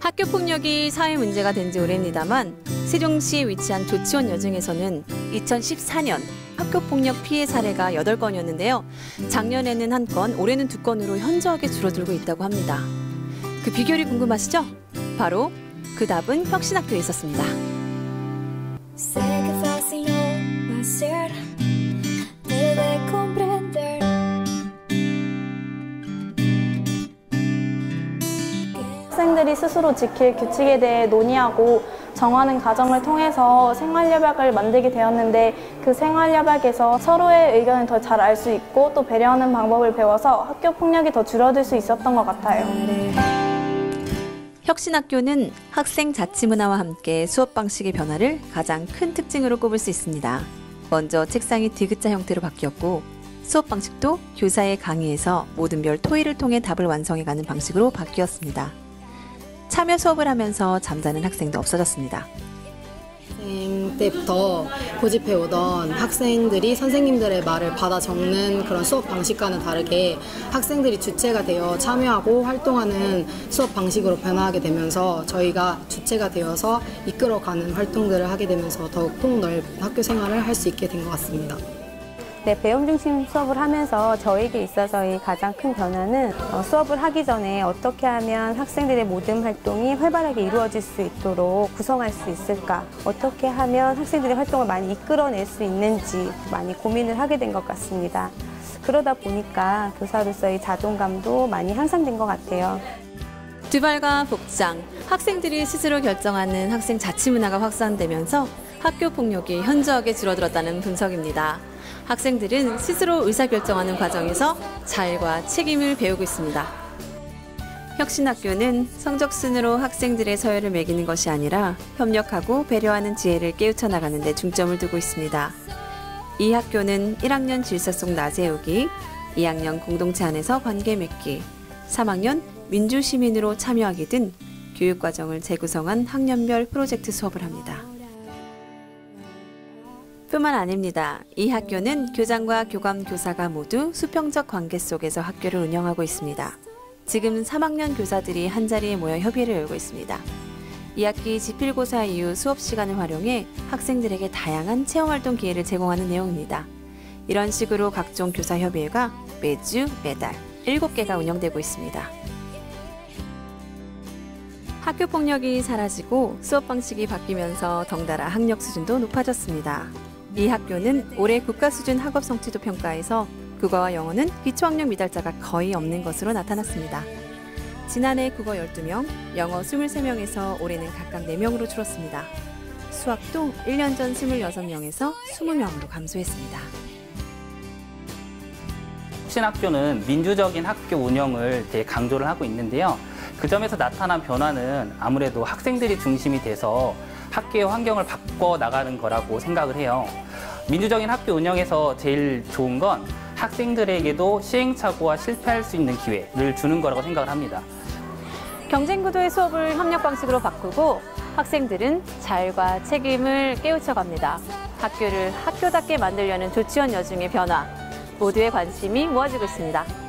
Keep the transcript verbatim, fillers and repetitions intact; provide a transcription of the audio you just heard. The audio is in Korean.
학교 폭력이 사회 문제가 된 지 오래입니다만 세종시에 위치한 조치원 여중에서는 이천십사 년 학교 폭력 피해 사례가 여덟 건이었는데요. 작년에는 한 건, 올해는 두 건으로 현저하게 줄어들고 있다고 합니다. 그 비결이 궁금하시죠? 바로 그 답은 혁신학교에 있었습니다. 학생들이 스스로 지킬 규칙에 대해 논의하고 정하는 과정을 통해서 생활협약을 만들게 되었는데, 그 생활협약에서 서로의 의견을 더 잘 알 수 있고 또 배려하는 방법을 배워서 학교 폭력이 더 줄어들 수 있었던 것 같아요. 혁신학교는 학생 자치 문화와 함께 수업 방식의 변화를 가장 큰 특징으로 꼽을 수 있습니다. 먼저 책상이 디귿자 형태로 바뀌었고, 수업 방식도 교사의 강의에서 모든 별 토의를 통해 답을 완성해가는 방식으로 바뀌었습니다. 참여 수업을 하면서 잠자는 학생도 없어졌습니다. 학생 때부터 고집해오던 학생들이 선생님들의 말을 받아 적는 그런 수업 방식과는 다르게 학생들이 주체가 되어 참여하고 활동하는 수업 방식으로 변화하게 되면서 저희가 주체가 되어서 이끌어가는 활동들을 하게 되면서 더욱 폭넓은 학교 생활을 할 수 있게 된 것 같습니다. 네, 배움 중심 수업을 하면서 저에게 있어서의 가장 큰 변화는 어, 수업을 하기 전에 어떻게 하면 학생들의 모든 활동이 활발하게 이루어질 수 있도록 구성할 수 있을까, 어떻게 하면 학생들의 활동을 많이 이끌어낼 수 있는지 많이 고민을 하게 된 것 같습니다. 그러다 보니까 교사로서의 자존감도 많이 향상된 것 같아요. 두발과 복장, 학생들이 스스로 결정하는 학생 자치 문화가 확산되면서 학교 폭력이 현저하게 줄어들었다는 분석입니다. 학생들은 스스로 의사결정하는 과정에서 잘과 책임을 배우고 있습니다. 혁신학교는 성적순으로 학생들의 서열을 매기는 것이 아니라 협력하고 배려하는 지혜를 깨우쳐 나가는 데 중점을 두고 있습니다. 이 학교는 일 학년 질서 속 나세우기, 이 학년 공동체 안에서 관계 맺기, 삼 학년 민주시민으로 참여하기 등 교육과정을 재구성한 학년별 프로젝트 수업을 합니다. 뿐만 아닙니다. 이 학교는 교장과 교감, 교사가 모두 수평적 관계 속에서 학교를 운영하고 있습니다. 지금 삼 학년 교사들이 한자리에 모여 협의를 열고 있습니다. 이 학기 지필고사 이후 수업 시간을 활용해 학생들에게 다양한 체험활동 기회를 제공하는 내용입니다. 이런 식으로 각종 교사협의회가 매주, 매달 일곱 개가 운영되고 있습니다. 학교 폭력이 사라지고 수업 방식이 바뀌면서 덩달아 학력 수준도 높아졌습니다. 이 학교는 올해 국가수준 학업 성취도 평가에서 국어와 영어는 기초학력 미달자가 거의 없는 것으로 나타났습니다. 지난해 국어 열두 명, 영어 이십삼 명에서 올해는 각각 네 명으로 줄었습니다. 수학도 일 년 전 이십육 명에서 이십 명으로 감소했습니다. 혁신학교는 민주적인 학교 운영을 되게 강조를 하고 있는데요. 그 점에서 나타난 변화는 아무래도 학생들이 중심이 돼서 학교의 환경을 바꿔 나가는 거라고 생각을 해요. 민주적인 학교 운영에서 제일 좋은 건 학생들에게도 시행착오와 실패할 수 있는 기회를 주는 거라고 생각을 합니다. 경쟁구도의 수업을 협력 방식으로 바꾸고 학생들은 잘과 책임을 깨우쳐갑니다. 학교를 학교답게 만들려는 조치원 여중의 변화, 모두의 관심이 모아지고 있습니다.